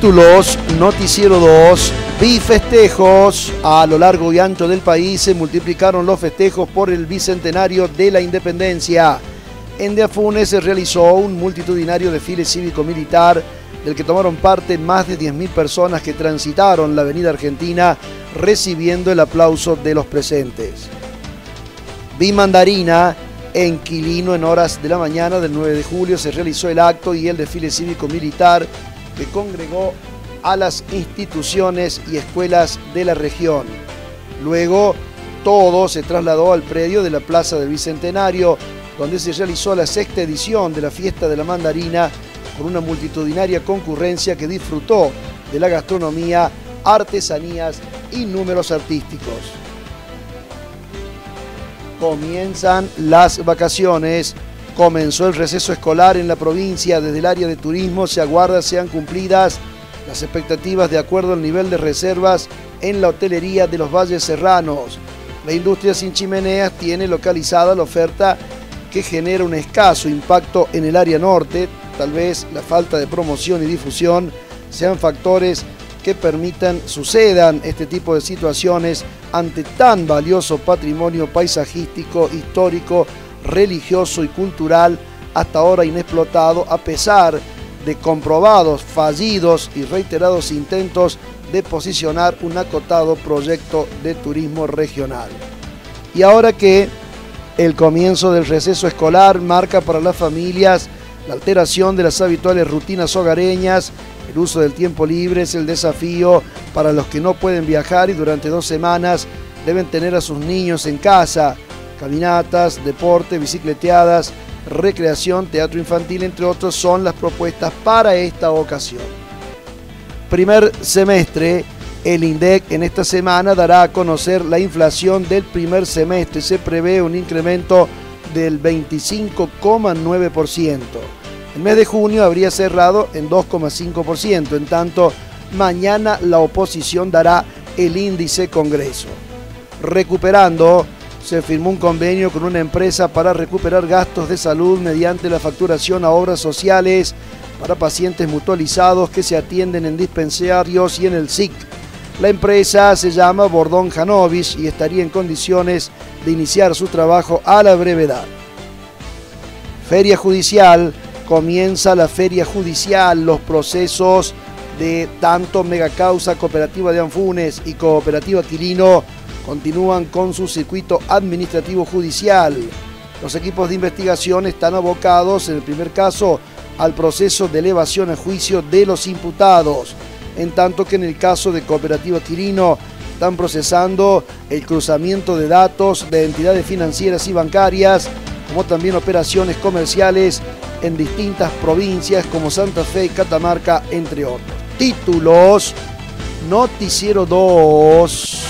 Títulos, Noticiero 2, bifestejos. A lo largo y ancho del país se multiplicaron los festejos por el bicentenario de la independencia. En De Afunes se realizó un multitudinario desfile cívico-militar del que tomaron parte más de 10.000 personas que transitaron la avenida Argentina recibiendo el aplauso de los presentes. Bimandarina, en Quilino, en horas de la mañana del 9 de julio se realizó el acto y el desfile cívico-militar que congregó a las instituciones y escuelas de la región. Luego, todo se trasladó al predio de la Plaza del Bicentenario, donde se realizó la 6ª edición de la Fiesta de la Mandarina, con una multitudinaria concurrencia que disfrutó de la gastronomía, artesanías y números artísticos. Comienzan las vacaciones. Comenzó el receso escolar en la provincia. Desde el área de turismo se aguarda sean cumplidas las expectativas de acuerdo al nivel de reservas en la hotelería de los Valles Serranos. La industria sin chimeneas tiene localizada la oferta que genera un escaso impacto en el área norte. Tal vez la falta de promoción y difusión sean factores que sucedan este tipo de situaciones ante tan valioso patrimonio paisajístico, histórico, religioso y cultural hasta ahora inexplotado, a pesar de comprobados, fallidos y reiterados intentos de posicionar un acotado proyecto de turismo regional. Y ahora que el comienzo del receso escolar marca para las familias la alteración de las habituales rutinas hogareñas, el uso del tiempo libre es el desafío para los que no pueden viajar y durante 2 semanas deben tener a sus niños en casa. Caminatas, deporte, bicicleteadas, recreación, teatro infantil, entre otros, son las propuestas para esta ocasión. Primer semestre, el INDEC en esta semana dará a conocer la inflación del primer semestre. Se prevé un incremento del 25,9%. El mes de junio habría cerrado en 2,5%. En tanto, mañana la oposición dará el índice Congreso. Recuperando, se firmó un convenio con una empresa para recuperar gastos de salud mediante la facturación a obras sociales para pacientes mutualizados que se atienden en dispensarios y en el SIC. La empresa se llama Bordón Janovich y estaría en condiciones de iniciar su trabajo a la brevedad. Feria judicial. Comienza la feria judicial. Los procesos de tanto Megacausa, Cooperativa de Anfunes y Cooperativa Quilino continúan con su circuito administrativo judicial. Los equipos de investigación están abocados, en el primer caso, al proceso de elevación a juicio de los imputados, en tanto que en el caso de Cooperativa Quilino están procesando el cruzamiento de datos de entidades financieras y bancarias, como también operaciones comerciales en distintas provincias como Santa Fe y Catamarca, entre otros. Títulos, Noticiero 2.